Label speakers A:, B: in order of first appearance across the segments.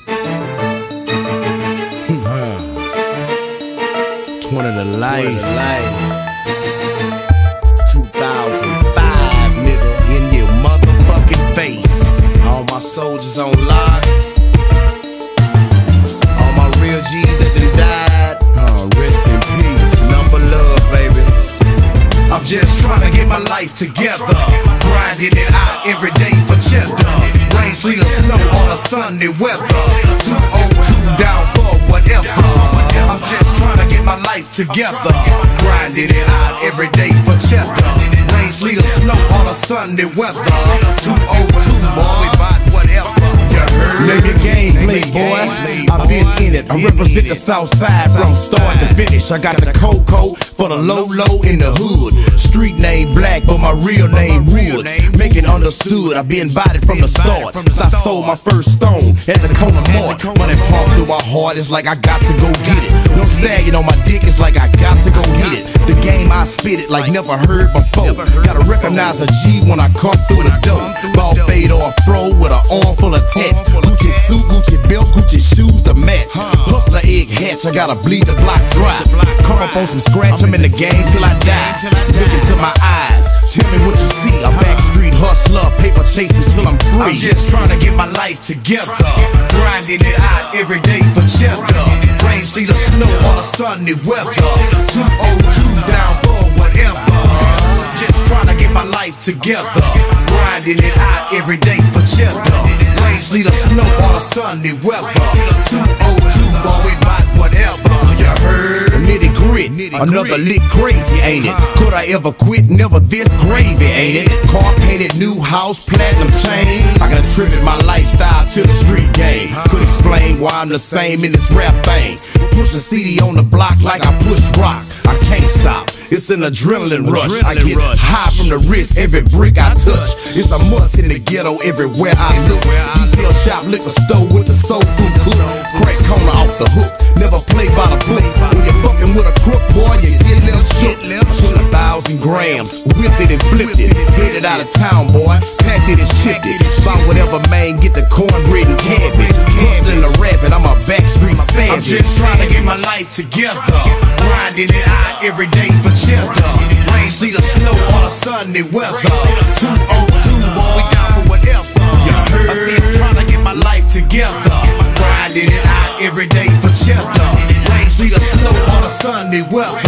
A: 20 to life. 2005, nigga, in your motherfucking face. All my soldiers on lock. All my real G's that done died. Rest in peace. Number love, baby. I'm just trying to get my life together, grinding it out every day for cheddar. Rain, sleet, or snow on a sunny weather. 202 down for whatever. I'm just trying to get my life together, grinding it out every day for cheddar. Rain, sleet, or snow on a sunny weather. 202, boy, we bout whatever. Name your game, playboy. I've been in it. I represent the south side from start to finish. I got the cocoa for the low in the hood. Street name Black, but my real name Woods. Making understood, I've been bodied from the start. Since I sold my first stone at the corner mart. Money pumped through my heart, it's like I got to go get it. No stallion on my dick, it's like I got to go hit it. The game I spit it like never heard before. Gotta recognize a G when I come through the door. Ball fade or fro with an arm full of tats. Gucci suit, Gucci belt, Gucci shoes to match. Hustler egg hats, I gotta bleed the block dry. Come up on some scratch, I'm in the game till I die. Look into my eyes, tell me what you see. A backstreet hustler, paper chasing till I'm free. I'm just trying to get my life together, grinding it out every day for cheddar. Rain, sleet, or snow on a sunny weather. 202 down for whatever. Just trying to get my life together, grinding it out every day for cheddar. Rain, sleet, or snow on a sunny weather. 202, boy, we bout whatever. You heard? Nitty grit, another lick crazy, ain't it? Could I ever quit? Never this gravy, ain't it? Car painted, new house, platinum chain. I can attribute my lifestyle to the street game. Could explain why I'm the same in this rap thing. Push a CD on the block like I push rocks. I can't stop. It's an adrenaline rush. I get high from the wrist, every brick I touch. It's a must in the ghetto everywhere I look. Detail shop, liquor store with the soul food hook. Crack corner off the hook, never play by the book. When you're fucking with a crook, boy, you get a little shook. 20,000 grams, whipped it and flipped it. Headed out of town, boy, packed it and shipped it. Buy whatever, man, get the cornbread and cabbage. Hustling the rapping, I'm a backstreet savage. I'm just trying to get my life together, grinding it out every day for cheddar. Rain, sleet, or snow on a sunny weather. 202, boy, we down for whatever. You heard? I said I'm trying to get my life together, grinding it out every day for cheddar. Rain, sleet, or snow on a sunny weather.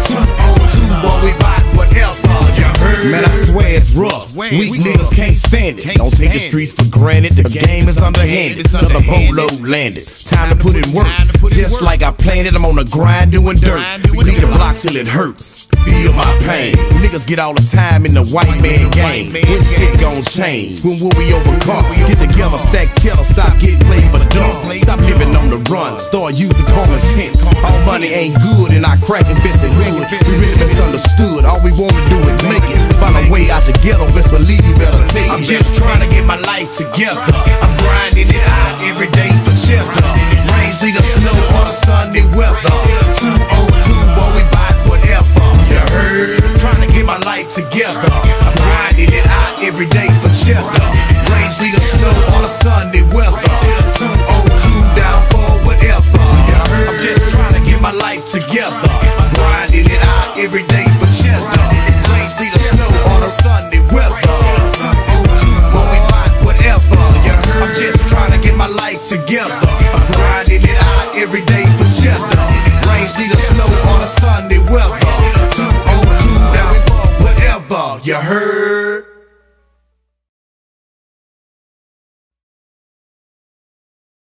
A: 202, boy, we bout whatever. You heard? Man, I swear it's rough. Weak niggas can't stand it. Don't take the streets for granted. The game is underhanded. Another boatload landed. Time to put in work. Just like I planned it, I'm on the grind doing dirt. We beat the block till it hurt. Feel my pain. Niggas get all the time in the white man game. When shit gon' change? When will we overcome? Get together, stack cheddar, stop getting played for dumb. Stop living on the run, start using common sense. All money ain't good in our crack infested hood. We really misunderstood. All we wanna do is make it. Find a way out the ghetto, best believe you better take it. I'm just trying to get my life together. I'm grinding it out every day for cheddar. Rain, sleet, or snow on a sunny weather. 202, boy, we bout whatever. You heard? Trying to get my life together, I'm grinding it out every day for cheddar. Rain, sleet, or snow on a sunny weather. 202 down for whatever. You heard? I'm just trying to get my life together, I'm grinding it out every day for cheddar. Rain, sleet, or snow on a sunny weather. 202, boy, we bout whatever. You heard? I'm just trying to get my life together, I'm grinding it out every day for cheddar. Rain, sleet, or snow on a sunny weather. 202 down for whatever. You heard?